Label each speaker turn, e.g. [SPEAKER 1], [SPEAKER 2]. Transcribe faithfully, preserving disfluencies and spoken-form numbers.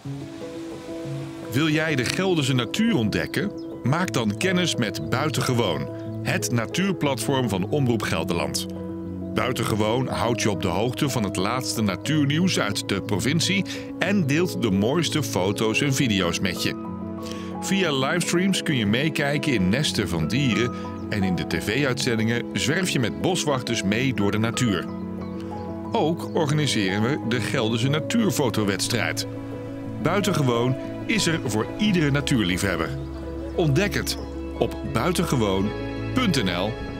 [SPEAKER 1] Wil jij de Gelderse natuur ontdekken? Maak dan kennis met Buitengewoon, het natuurplatform van Omroep Gelderland. Buitengewoon houdt je op de hoogte van het laatste natuurnieuws uit de provincie en deelt de mooiste foto's en video's met je. Via livestreams kun je meekijken in nesten van dieren en in de tv-uitzendingen zwerf je met boswachters mee door de natuur. Ook organiseren we de Gelderse Natuurfotowedstrijd. Buitengewoon is er voor iedere natuurliefhebber. Ontdek het op buitengewoon punt n l.